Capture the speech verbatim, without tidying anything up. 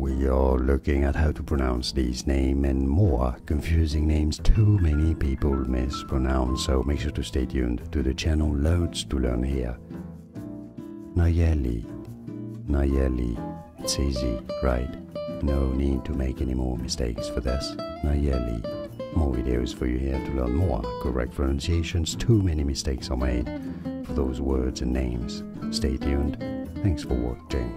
we are looking at how to pronounce these names and more confusing names too many people mispronounce, so make sure to stay tuned to the channel. Loads to learn here. Nayeli, Nayeli, it's easy, right? No need to make any more mistakes for this. Nayeli. More videos for you here to learn more correct pronunciations. Too many mistakes are made for those words and names. Stay tuned. Thanks for watching.